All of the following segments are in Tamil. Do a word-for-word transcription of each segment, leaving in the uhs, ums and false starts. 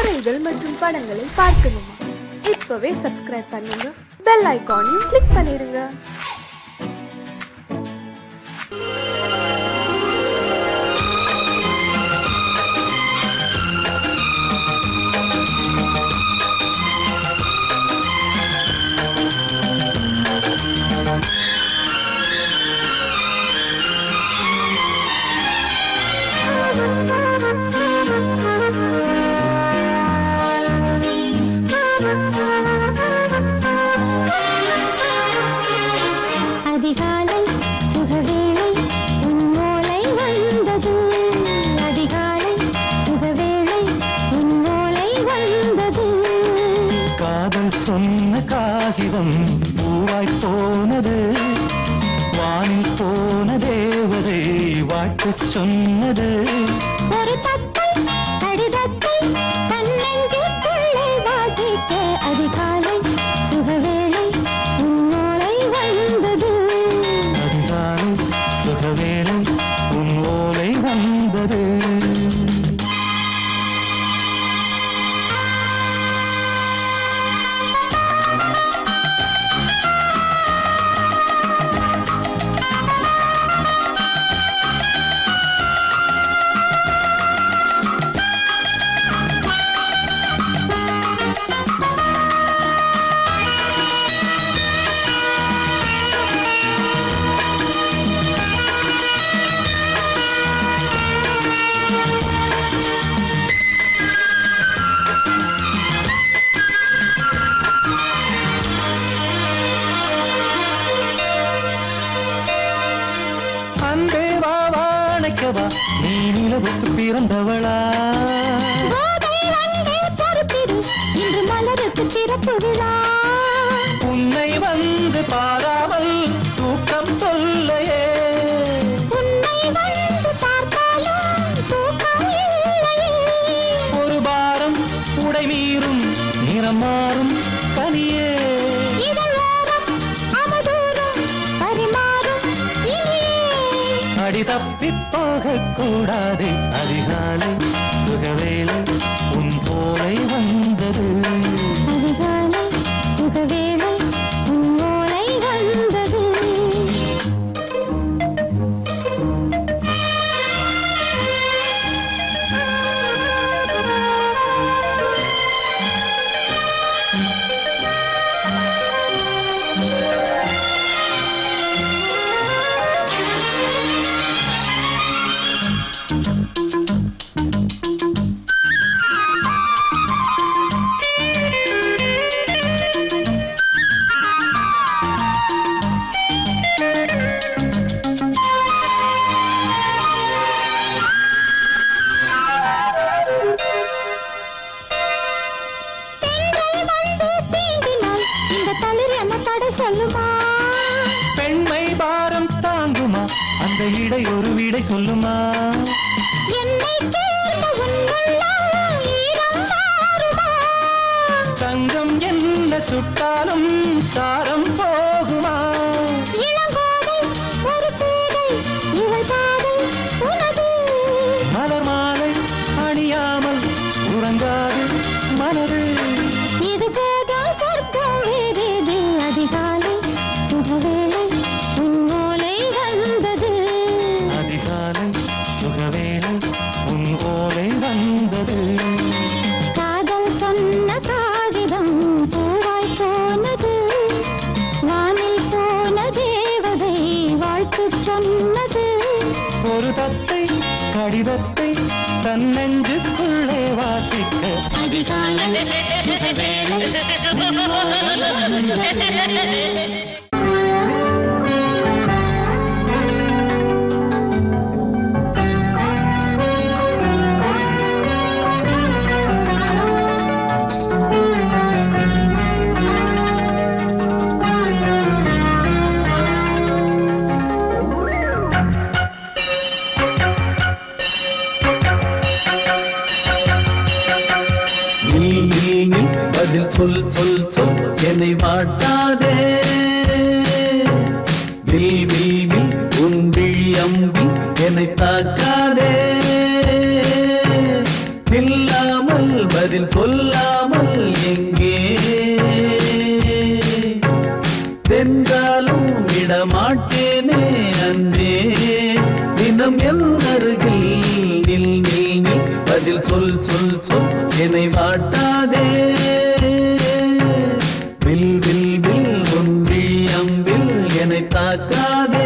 கதைகள் மற்றும் படங்களை பார்க்கணுமா? இப்பவே சப்ஸ்கிரைப் பண்ணுங்க, பெல் ஐகானையும் கிளிக் பண்ணிருங்க. அதிகாலை சுகவேளை உன்னோலை வந்தது, அதிகாலை சுகவேளை உன்னோலை வந்தது. காதல் சொன்ன காகிதம் பூவாய் போனது, வானில் போன தேவதை வாழ்த்து சொன்னது. ஒரு தத்தை கடிதத்தை தன்னெஞ்சுக்குள்ளே வாசிக்க, அதிகாலை சுகவேளை உன்னோலை வந்தது, அதிகாலை சுகவேளை உன் ஓலை வந்தது. அன்பே வா வாழைக்கவா, நீ நிலவுக்கு பிறந்தவளா? கோதை வந்தே பொறுப்பிரு, இன்று மலருக்கு திறப்பு விழா. உன்னை வந்து பாராமல் தூக்கம் தொல்லையே, உன்னை வந்து பார்த்தாலும் தூக்கம் இல்லையே. ஒரு பாரம் உடை மீறும் நிறம் மாறும் பனியே. இதழோரம் அமுதூரம் பரிமாறும் இனியே. அடி தப்பிப் போகக் கூடாது, அதிகாலை சுகவேளை உன் போலை வந்தது, அதிகாலை சுகவேளை உன்னோலை வந்தது. பெண்கள் வந்து தீண்டினால் இந்த தளிர் என்ன தடை சொல்லுமா? பெண்மை பாரம் தாங்குமா, அந்த இடை ஒரு விடை சொல்லுமா? என்னை தேர்ந்த உன்னுள்ளம் ஈரம் மாறுமா? சங்கம் என்ன சுட்டாலும் சாரம் போகுமா? இளங்கோதை ஒரு பேதை, இவள் பாதை உனது. மலர் மாலை அணியாமல் உறங்காது மனது. இது போதும் சொர்க்கம் வேறேது, அதிகாலை சுகவேளை உன்னோலை வந்தது, அதிகாலை சுகவேளை உன் ஓலை வந்தது. காதல் சொன்ன காகிதம் பூவாய் போனது, வானில் போன தேவதை வாழ்த்து சொன்னது. ஒரு தத்தை கடிதத்தை தன்னெஞ்சுக்குள்ளே வாசிக்க, அதிகாலை சுகவேளை உன்னோலை வந்தது. நீ நீ நீ பதில் சொல் சொல் சொல், என்னை வாட்டாதே. நீ நீ நீ உன் விழி அம்பி என்னை தாக்காதே. நில்லாமல் பதில் சொல்லாமல் எங்கே சென்றாலும் விடமாட்டேனே அன்பே தினம் என் அருகில் நில் நில் நில் பதில் சொல் சொல் சொல் என்னை வாட்டாதே வில் வில் வில் ஒன்றி அம்பில் என்னை தாக்காதே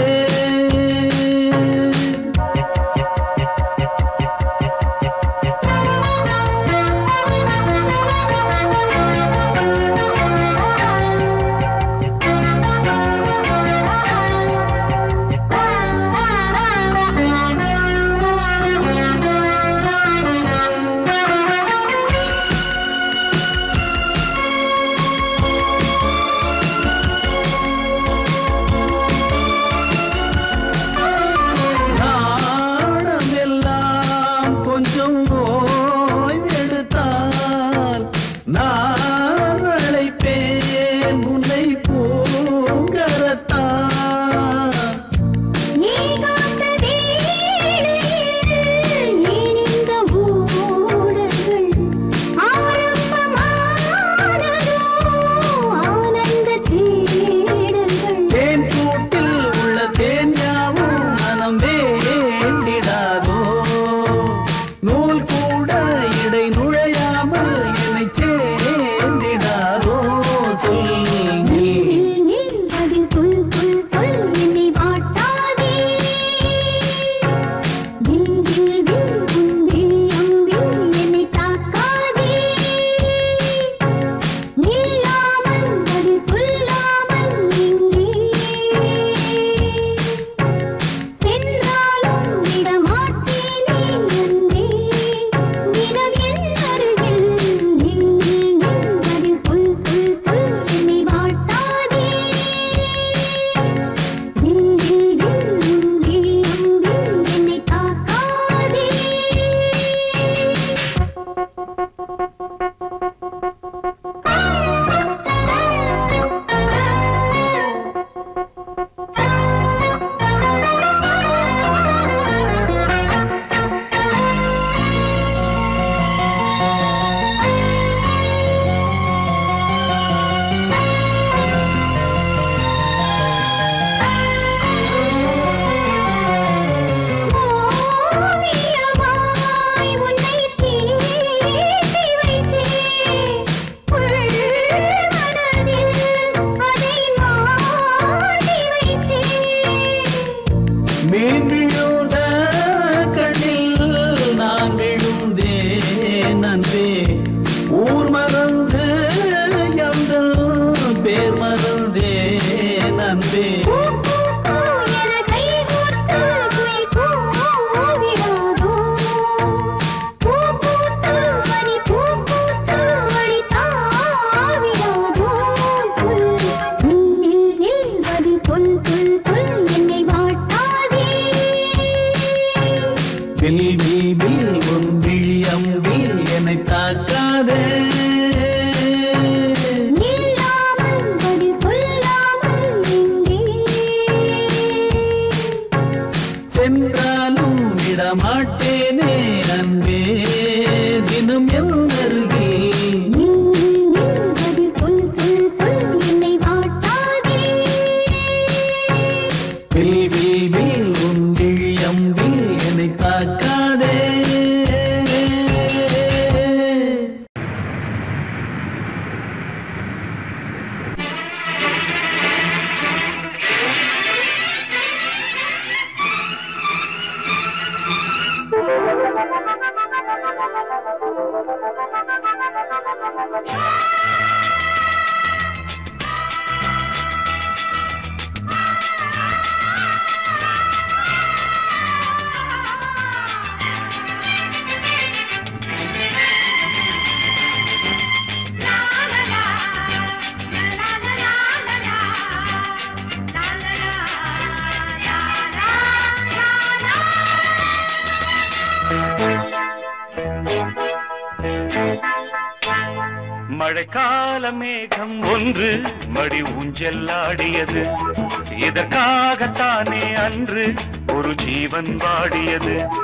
மழைக்கால மேகம் ஒன்று மடி ஊஞ்செல்லாடியது, இதற்காகத்தானே அன்று ஒரு ஜீவன் வாடியது.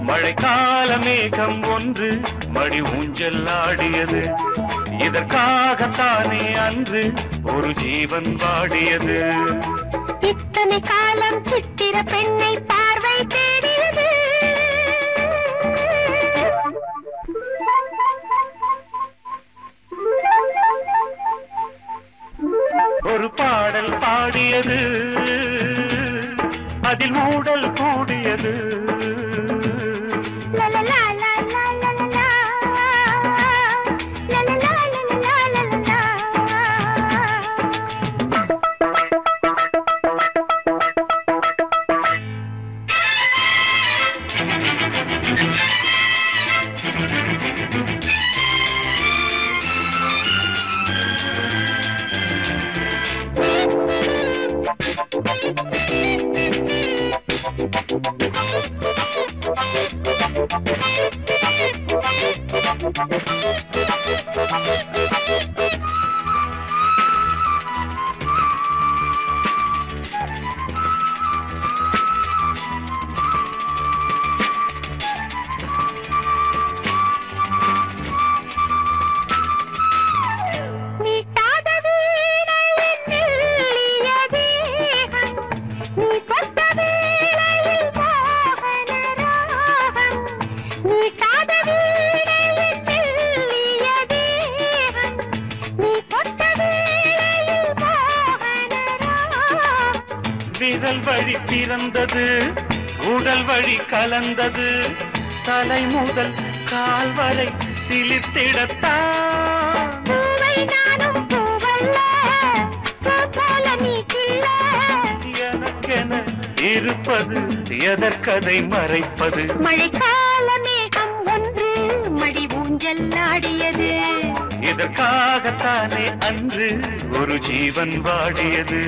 மழைக்கால மேகம் ஒன்று மடி ஊஞ்சல் ஆடியது. இதற்காகத்தானே அன்று ஒரு ஜீவன் வாடியது. இத்தனை காலம் சித்திர பெண்ணை பார்வை தேடியது. ஒரு பாடல் பாடியது, அதில் ஊடல் கூடியது. விரல் வழி பிறந்தது, உடல் வழி கலந்தது, தலை முதல் கால் வரை சிலித்திடத்தான். எனக்கென இருப்பது எதற்கதை மறைப்பது? மழைக்கால மேகம் ஒன்று மடி ஊஞ்சல் ஆடியது. இதற்காகத்தானே அன்று ஒரு ஜீவன் வாடியது.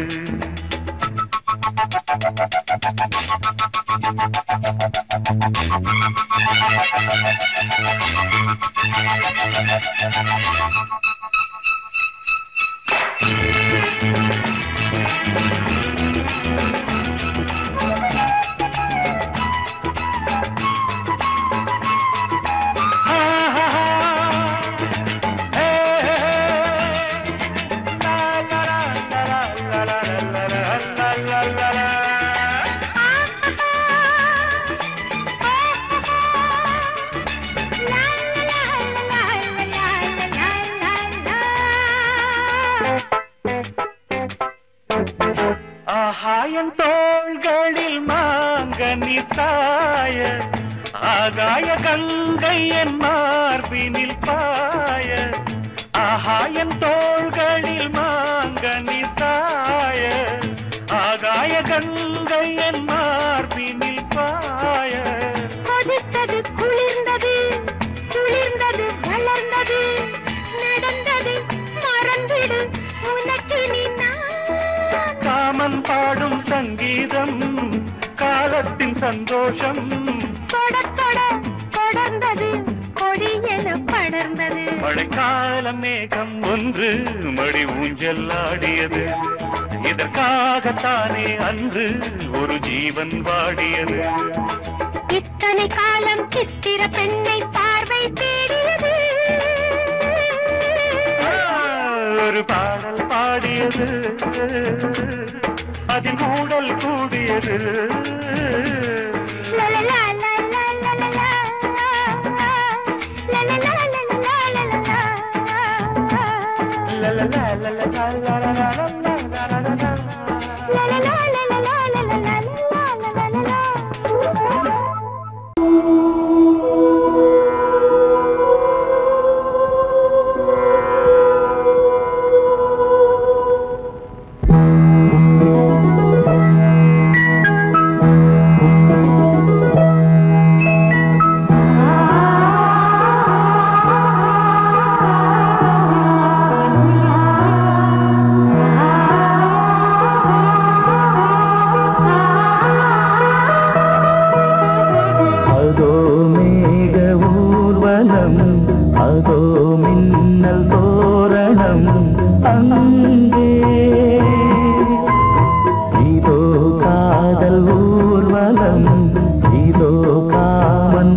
ஆகாயம் தோள்களில் மாங்கனி சாய, ஆகாய கங்கை என் மார்பினில் பாய. ஆகாயம் தோள்களில் மாங்கனி சாய, ஆகாய கங்கை என் மார்பினில் பாய. கொதித்தது குளிர்ந்தது, குளிர்ந்தது வளர்ந்தது, நடந்தது மறந்திடு உனக்கு நீ. காமன் பாடும் சங்கீதம் காலத்தின் சந்தோஷம். தொட தொட தொடர்ந்தது கொடி என படர்ந்தது. மழைக்கால மேகம் ஒன்று மடி ஊஞ்சல் ஆடியது. இதற்காகத்தானே அன்று ஒரு ஜீவன் வாடியது. இத்தனை காலம் சித்திர பெண்ணை பார்வை தேடியது. ஒரு பாடல் பாடியது, அதில் ஊடல் கூடியது. அதோ மின்னல் தோரணம் அங்கே, இதோ காதல் ஊர்வலம், இதோ காமன்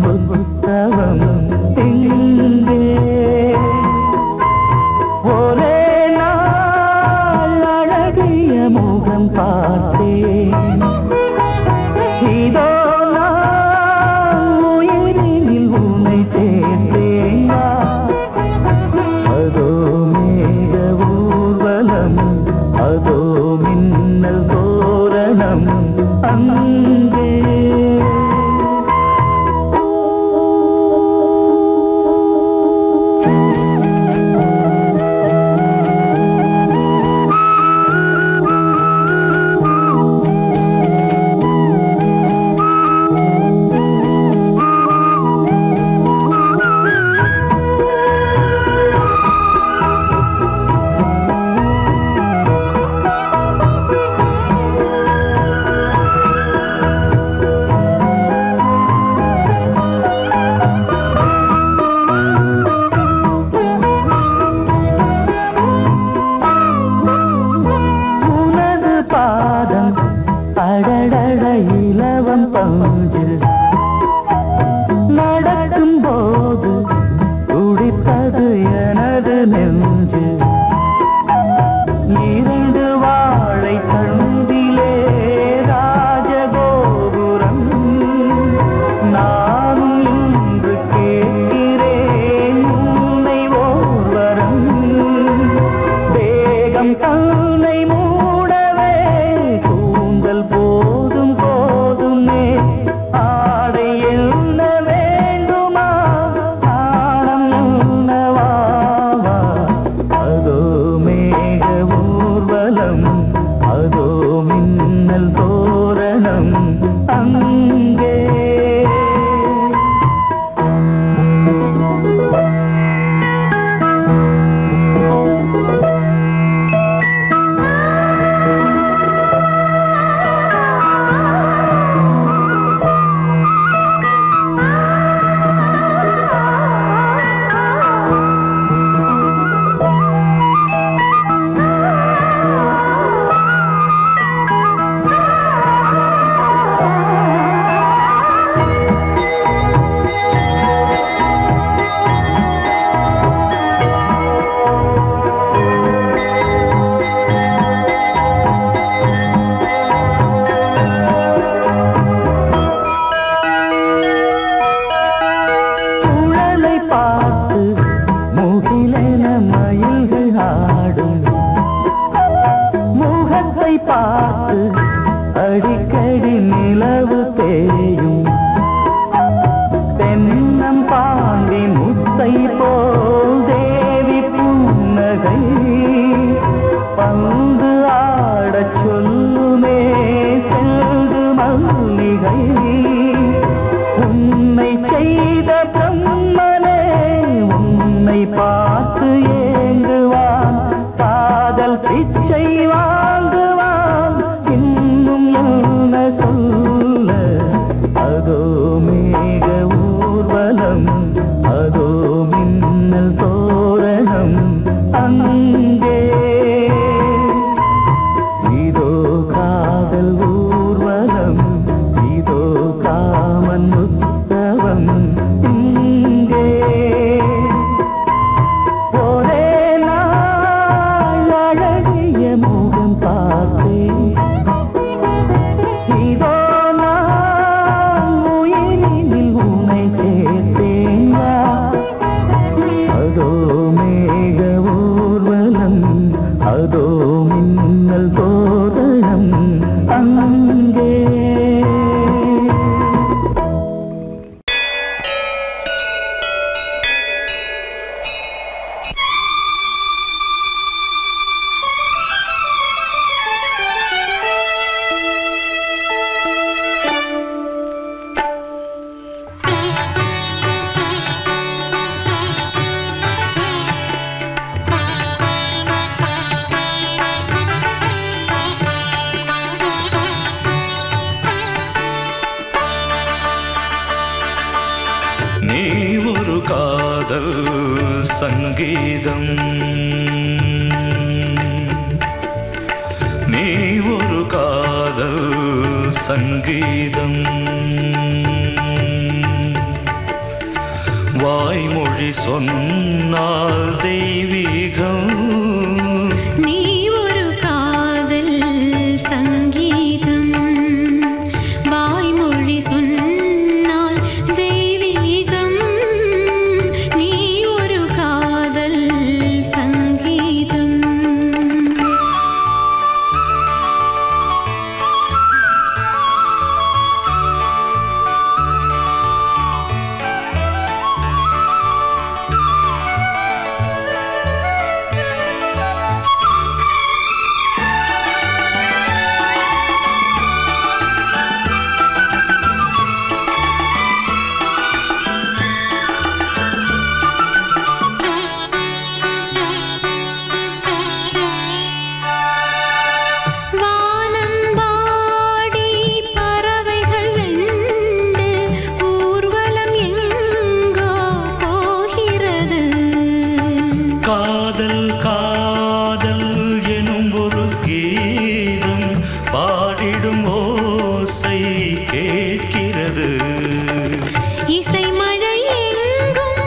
காதல் காதல் எனும் ஒரு கீதம் பாடிடும் ஓசை கேட்கிறது. இசை மழை எங்கும்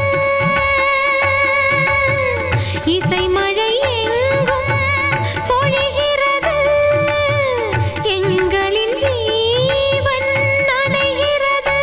இசை மழை எங்கும் பொழிகிறது. எங்களின் ஜீவன் நனைகிறது.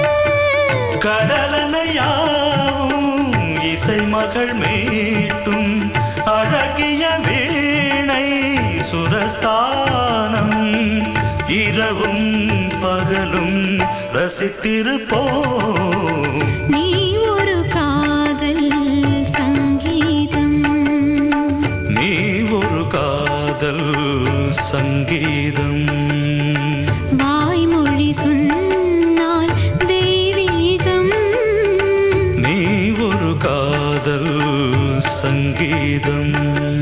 கடலனையாவும் இசை மகள் மீட்டும் அழகிய வீணை சுரஸ்தானம். இரவும் பகலும் ரசித்திருப்போம். நீ ஒரு காதல் சங்கீதம். நீ ஒரு காதல் சங்கீதம். வாய்மொழி சொன்னால் தெய்வீகம். நீ ஒரு காதல் சங்கீதம்.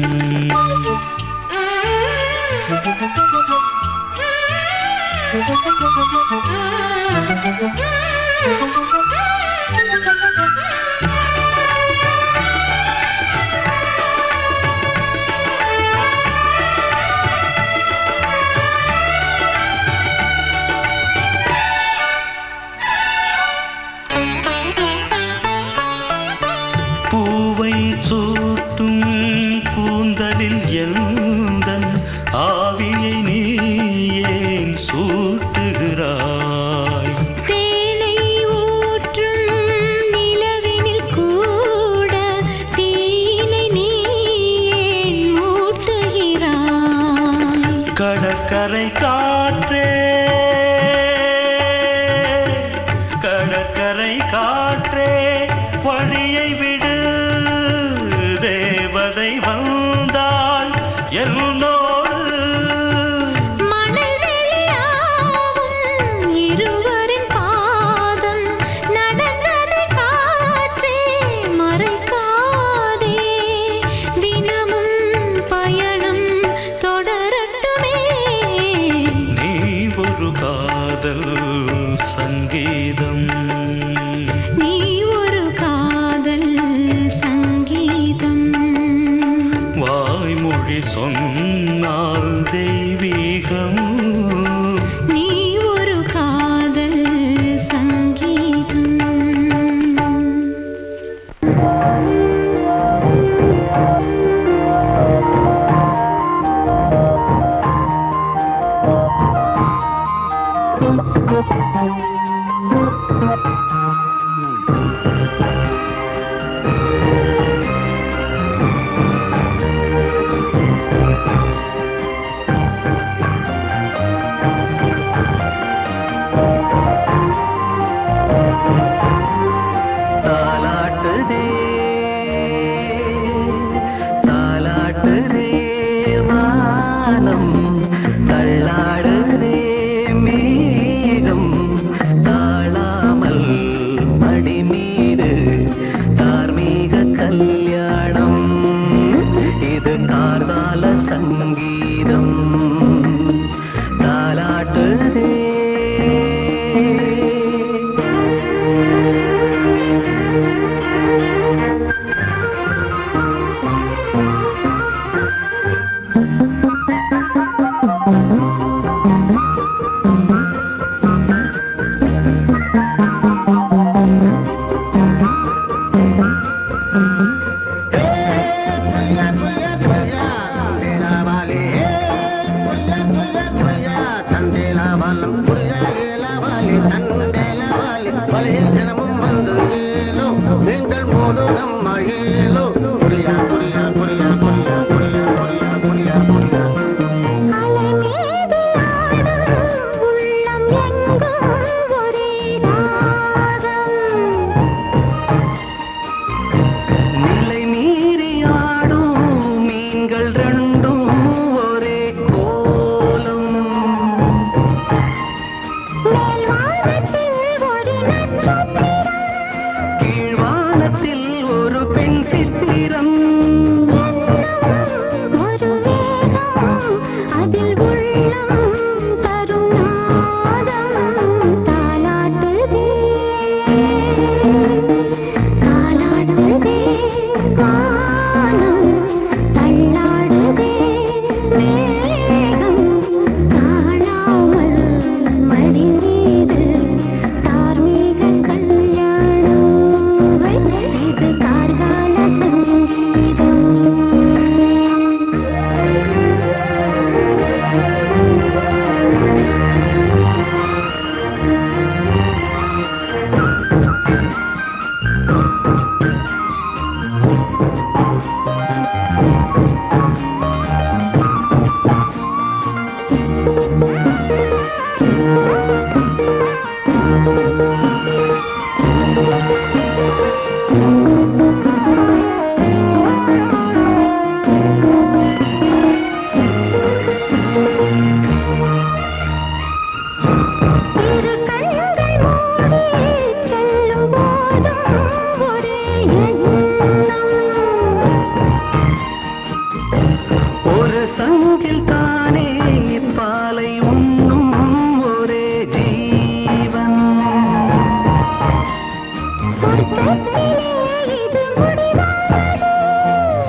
பூவை சூட்டும் கூந்தலில் எந்தன் ஆவியை நீ ஏன் சூட்டுகிறாய்? தேனை ஊற்றும் நிலவினில் கூட தீனை நீ ஏன் மூட்டுகிறாய்? கடற்கரை காற்றே கடற்கரை காற்றே வழியை விடு. தேவதை வந்தால் என்னோடு மணல் வெளியாகும் இருவரின் பாதம் நடந்ததை காற்றே மறைக்காதே. தினமும் பயணம் தொடரட்டுமே. நீ ஒரு காதல் சங்கீதம். நீ ஒரு காதல் சங்கீதம். வாய்மொழி சொன்னால் தெய்வீகம். நீ ஒரு காதல் சங்கீதம். தாலாட்டுதே தாலாட்டுதே வானம். தள்ளாடுதே மேகம். தாழாமல் மடி மீது தார்மீக கல்யாணம். இது கார்கால சங்கீதம். தாலாட்டுதே நிலை மீறி ஆடும்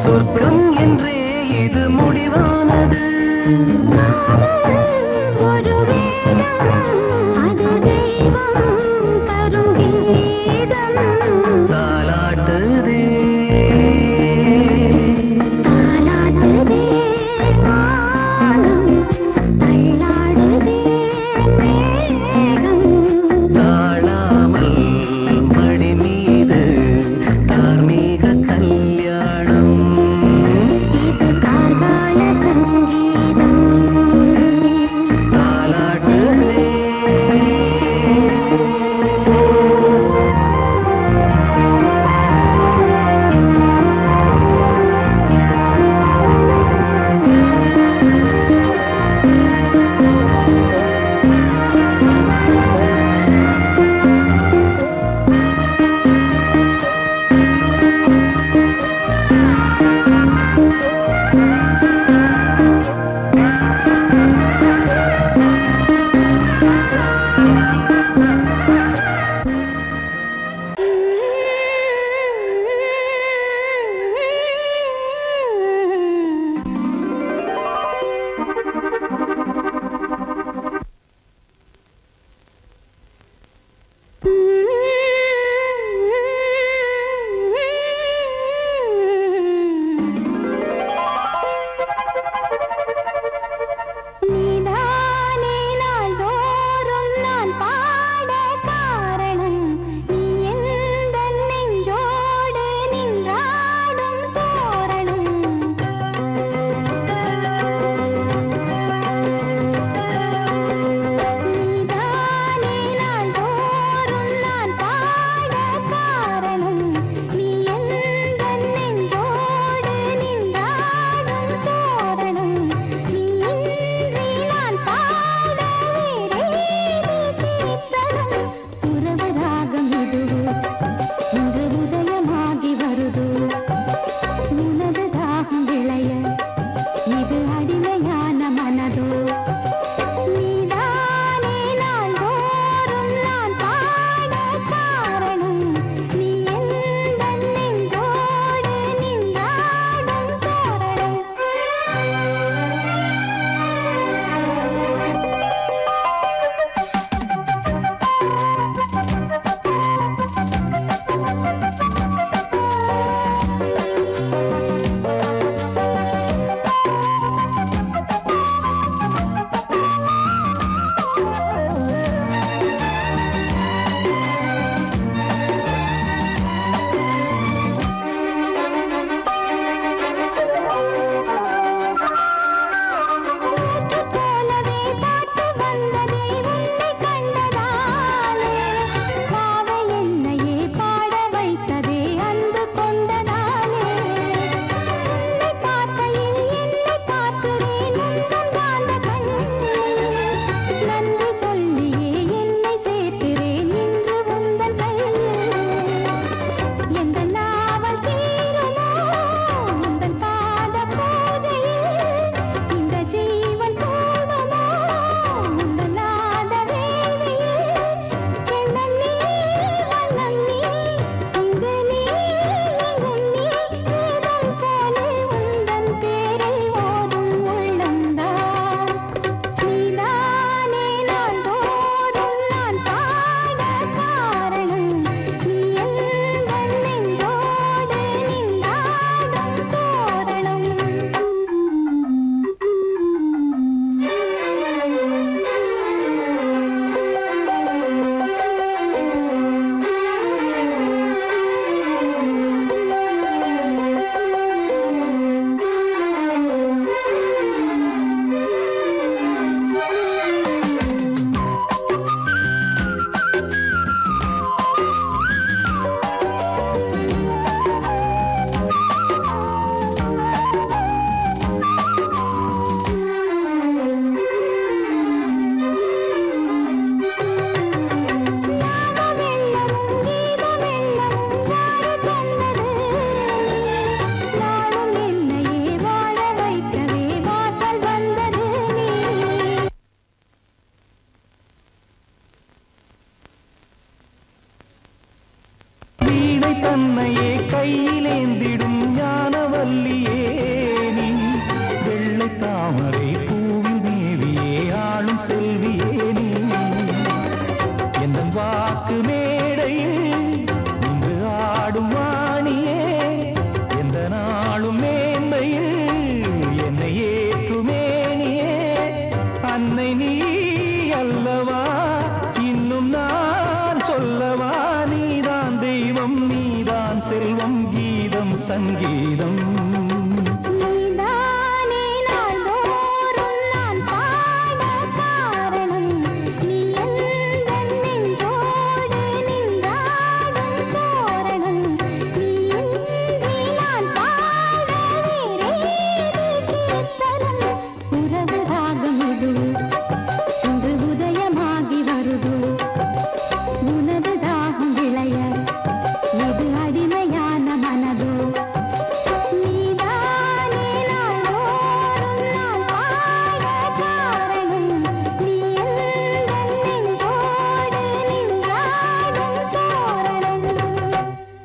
சொர்க்கம் என்றே இது முடிவானது. ஒரு வேதம் அது தெய்வம் தரும் கீதம் தாலாட்டுதே தாலாட்டுதே வானம் தள்ளாடுதே மேகம் தாழாமல் மடி மீது தார்மீக கல்யாணம். இது கார்கால சங்கீதம் தாலாட்டுதே நீதானே நாள்தோறும் நான் பாட காரணம் நீ எந்தன் நெஞ்சோடு நின்றாடும் தோரணம் நீதானே நாள்தோறும் நான் பாட காரணம் நீ எந்தன் நெஞ்சோடு நின்றாடும் கீதம் நீதானே நாள்தோறும் நான் பாட காரணம் நீ எந்தன் நெஞ்சோடு நின்றாடும் தோரணம் நீ இன்றி நான் பாட வேறேது கீர்த்தனம் உறவு ராகம் இது இன்று உதயமாகி வருது உனது தாகம் விளைய இது அடிமையான மனதோ நீதானே நாள்தோறும் நான் பாட காரணம் நீ எந்தன் நெஞ்சோடு நின்றாடும் தோரணம்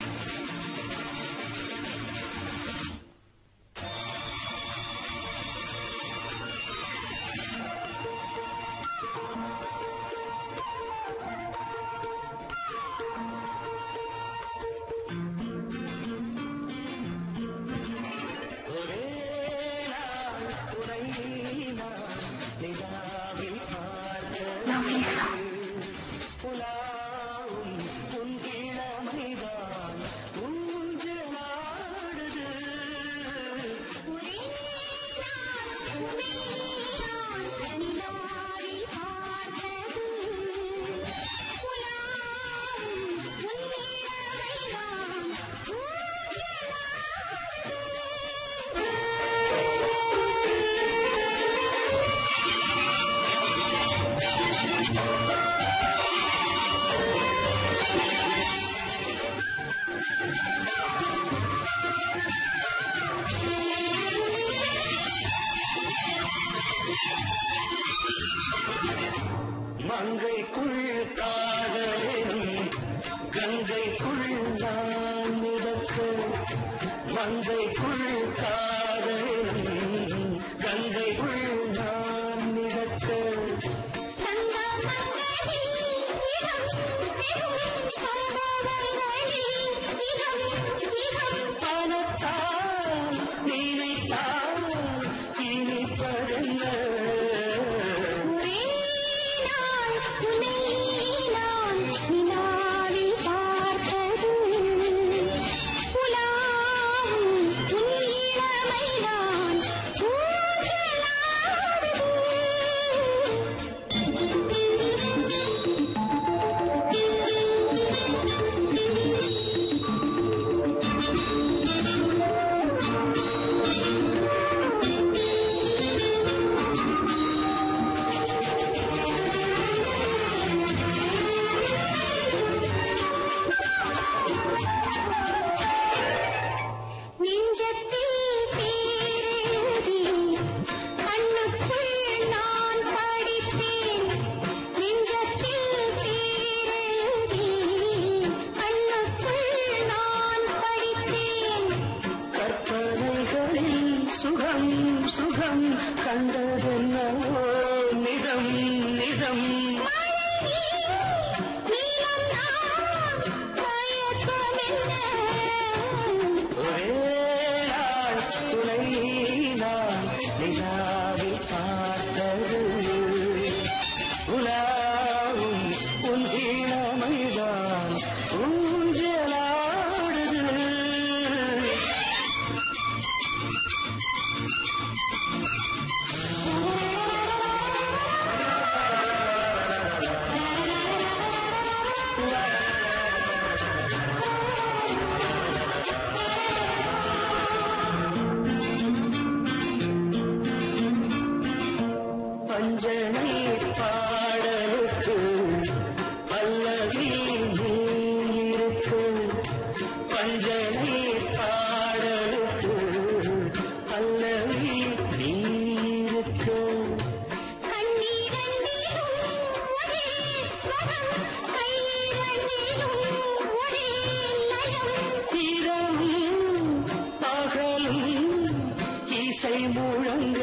மங்கைக்குள் காதலினும் கங்கைக்குள் நான் மிதக்க மங்கைக்குள் காதலினும் கங்கைக்குள் நான் மிதக்க பணத்தால் நினைத்தால் இனிப்பதென்ன சுகம் சுகம் கண்டதென்னவோ நிதம் நிதம் ஒரே நாள் துணை நான் நிலாவில் பார்த்தது உலாவும் உன் இளமைதான் ஊஞ்சலாடுது பஞ்சனை பாடலுக்கு பல்லவி நீ இருக்கு பஞ்சனை பாடலுக்கு பல்லவி நீ இருக்கு இரவும் பகலும் இசை முழங்க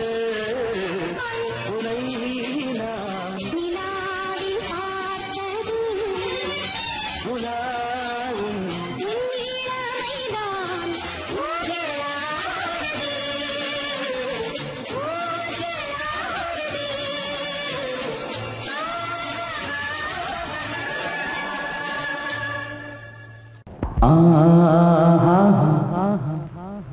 உனை நான் உலாவும் ஆஹா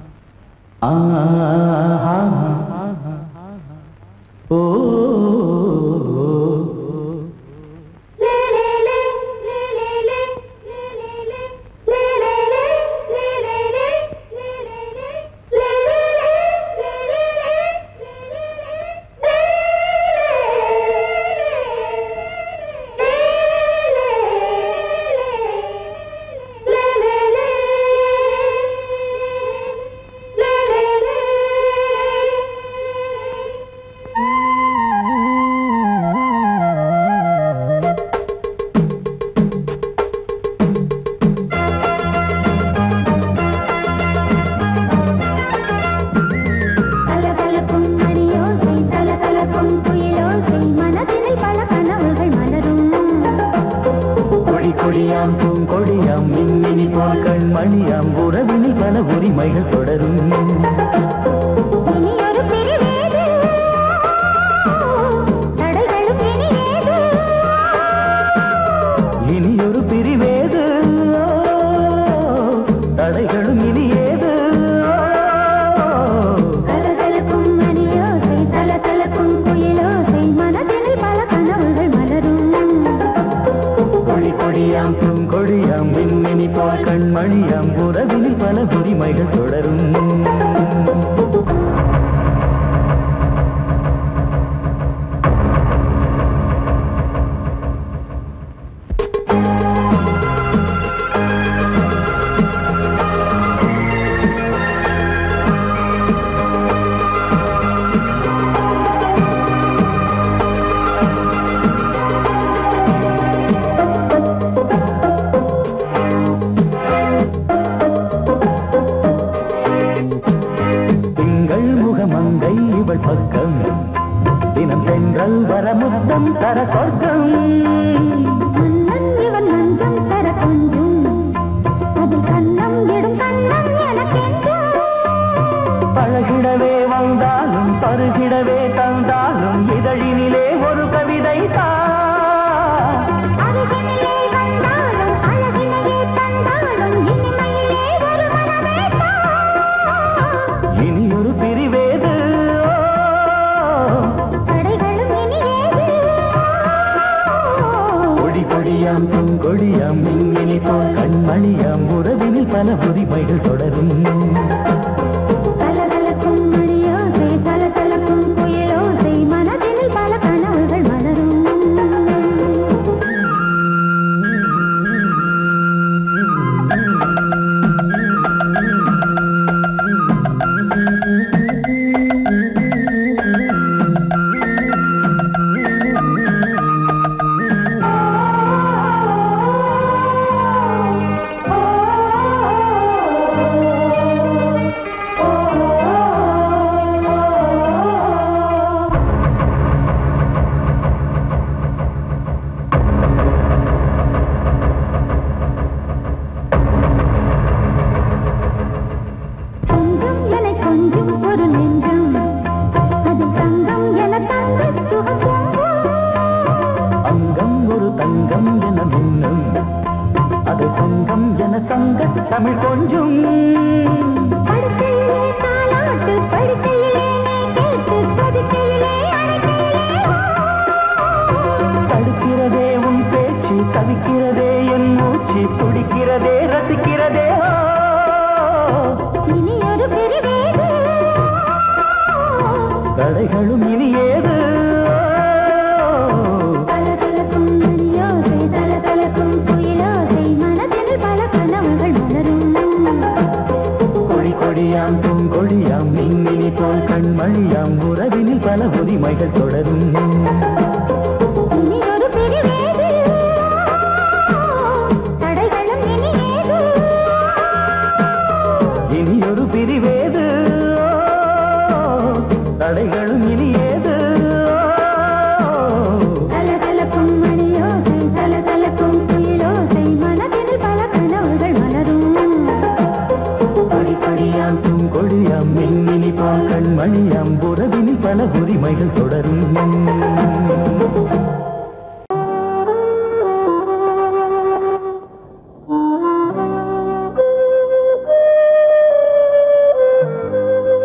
Thank you.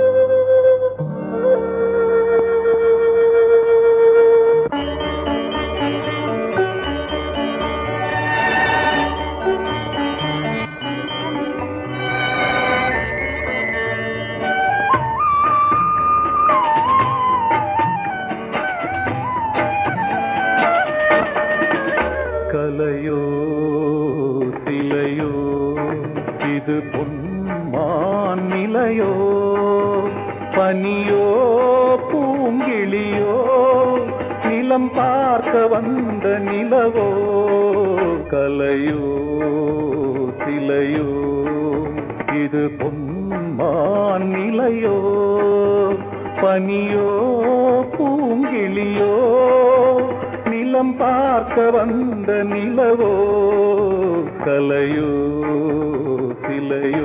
நிலையோ பனியோ பூங்கிளியோ நிலம் பார்க்க வந்த நிலவோ கலையோ சிலையோ இது பொன்மான் நிலையோ பனியோ பூங்கிளியோ நிலம் பார்க்க வந்த நிலவோ கலையோ சிலையோ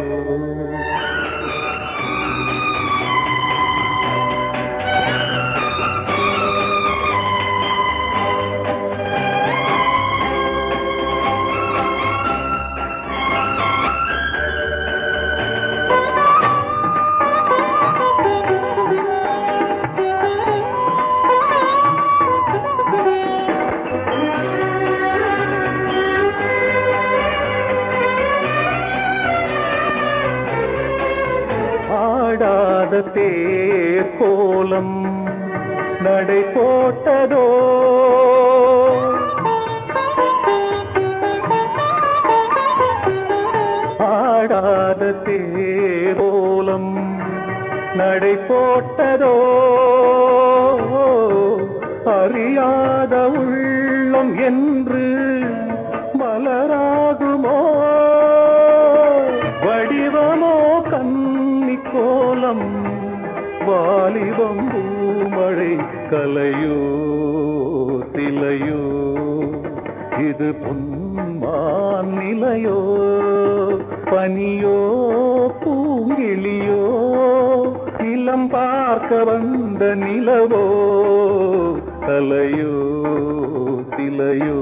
தேர் கோலம் நடை போட்டதோ ஆடாத தேர் கோலம் நடை போட்டதோ அறியாத உள்ளம் என்று மலராகுமோ வடிவமோ கன்னி கோலம் வாலிபம் பூமழை கலையோ சிலையோ இது பொன்மான் நிலையோ பனியோ பூங்கிளியோ நிலம் பார்க்க வந்த நிலவோ கலையோ சிலையோ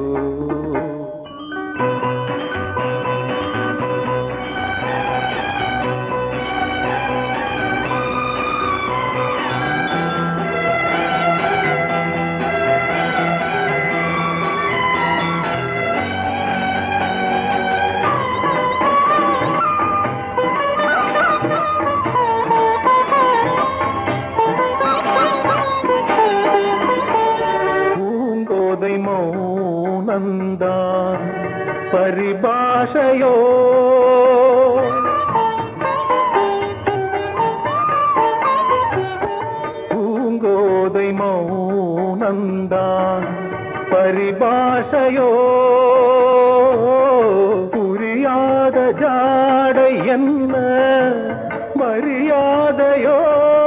மௌனந்தான் பரிபாஷையோ பூங்கோதை மௌனந்தான் பரிபாஷையோ புரியாத ஜாடை என்ன மரியாதையோ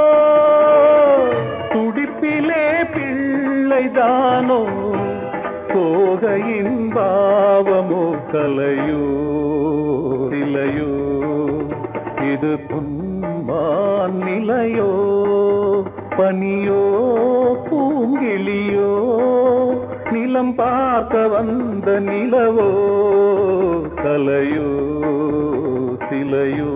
துடிப்பிலே பிள்ளைதானோ சோகையின் பாவமோ கலையோ சிலையோ இது பொன்மான் நிலையோ பனியோ பூங்கிளியோ நிலம் பார்க்க வந்த நிலவோ கலையோ சிலையோ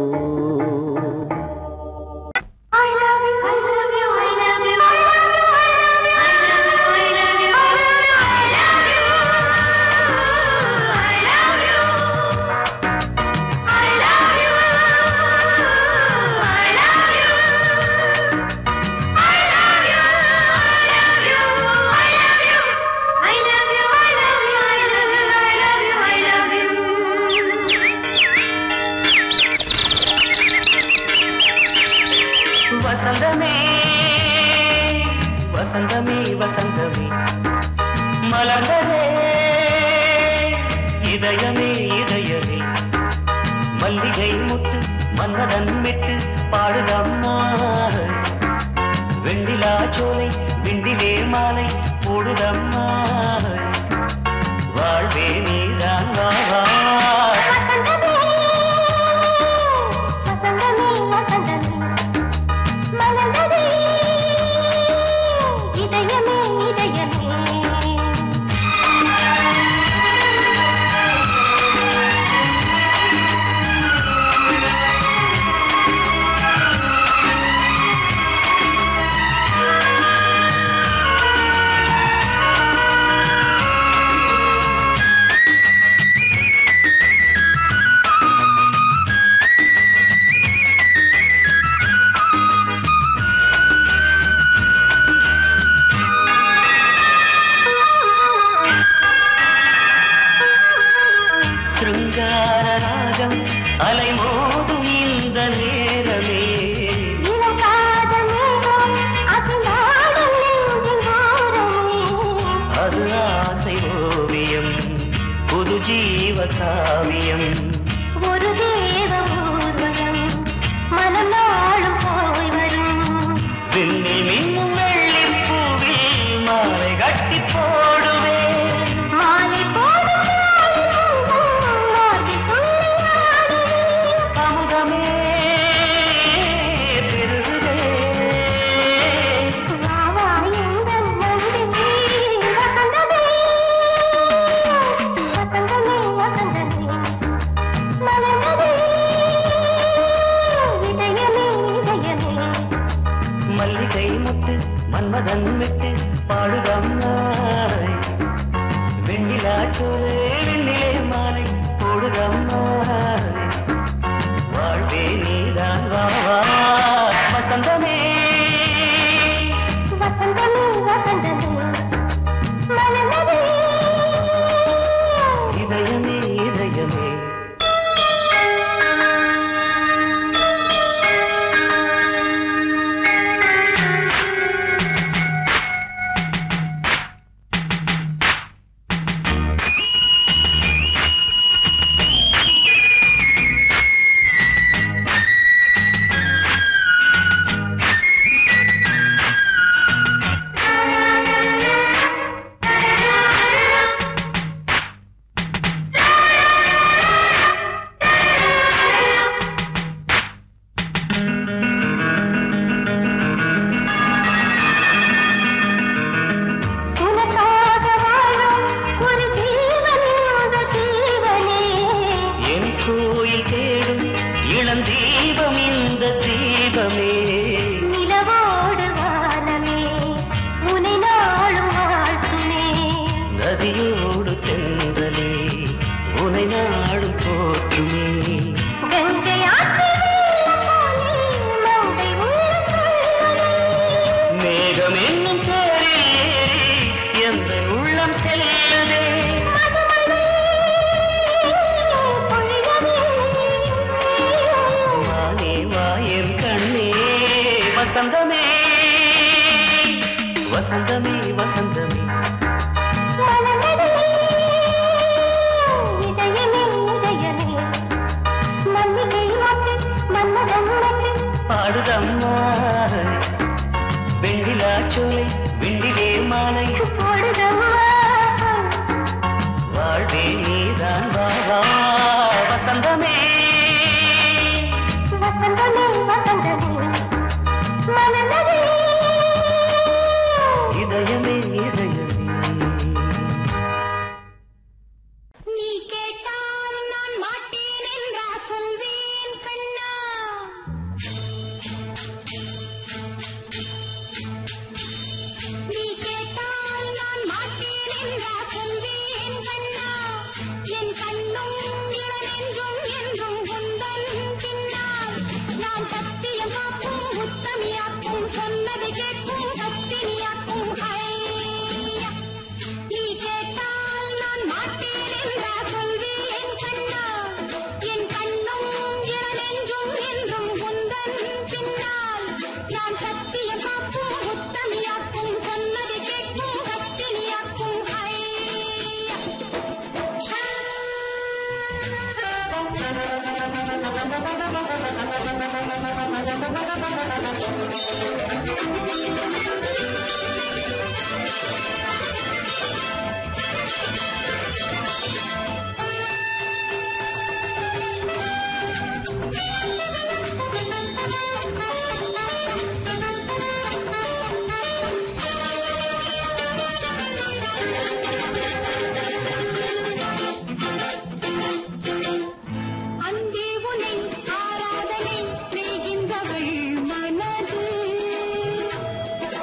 வசந்தமே வசந்தமே மலர்ந்ததே இதயமே இதயமே மல்லிகை முட்டு மன்னதன் மெட்டு பாடுதம்மா வெண்ணிலா சோலை விண்டிலே மாலை போடுதம்மா வாழ்வே நீதான் வா வா மல்லிகை முட்டு மன்மதன் விட்டு பாடுதம்மாய் வெண்ணிலா சோலை வெண்ணிலே மாலை போடுதம்மாய் வாழ்வே நீதான் வா வா வசந்தமே வசந்தமே வசந்தமே மலர்ந்ததே இதயமே இதயமே வசந்தமே வசந்தமே வசந்தமே இதயமே இதயமே மல்லிகை மொட்டு மன்மதன் மொட்டு பாடுதம்மா வெண்ணிலா சோலை வெண்ணிலே மாலை போடுதம்மா வாழ்வே நீதான் வா வா வசந்தமே வசந்தமே வசந்தமே மலர்ந்ததே இதயமே இதயமே நீ கேட்டால் நான் மாட்டேன் என்றா சொல்வேன் கண்ணா நீ கேட்டால் நான் மாட்டேன் என்றா சொல்வேன் கண்ணா என் கண்ணும் இளநெஞ்சும் என்றும் உந்தன் பின்னால் நான் சத்தியம் காக்கும் உத்தமியாக்கும் சொன்னதை கேட்கும் பத்தினியாக்கும் ஹையா நீ கேட்டால் நான் மாட்டேன் என்றா சொல்வேன் கண்ணா என் கண்ணும் இளநெஞ்சும் என்றும் உந்தன் பின்னால் நான் சத்தியம் காக்கும் உத்தமியாக்கும் சொன்னதை கேட்கும் பத்தினியாக்கும் ஹையா அன்பே உனை ஆராதனை செய்கின்றவள் மனது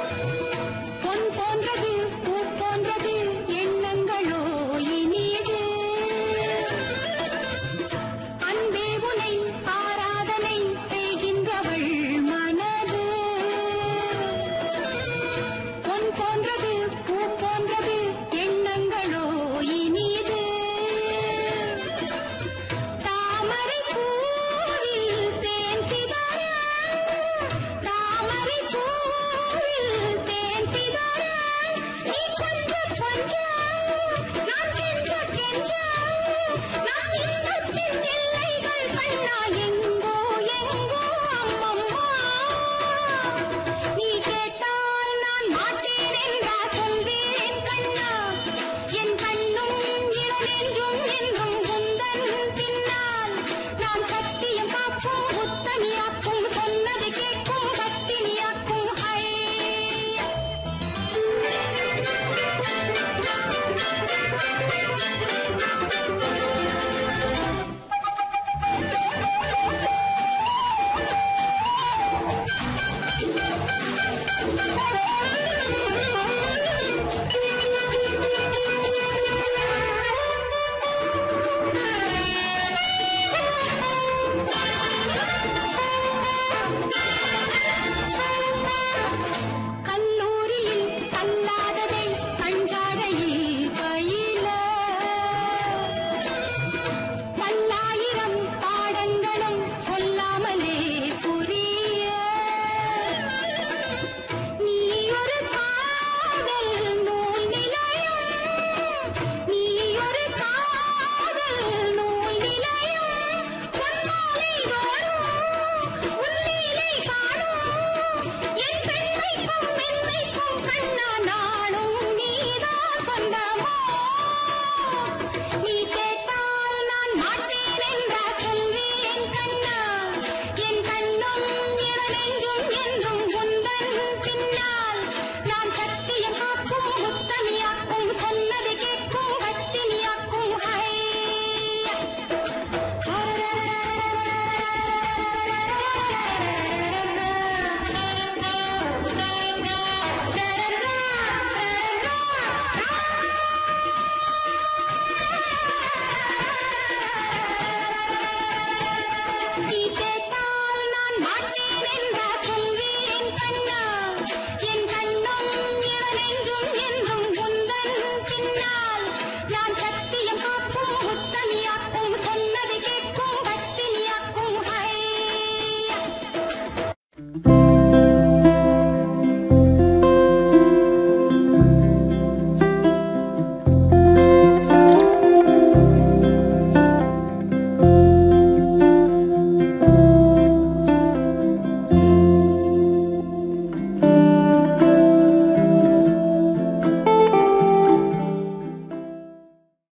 Thank you.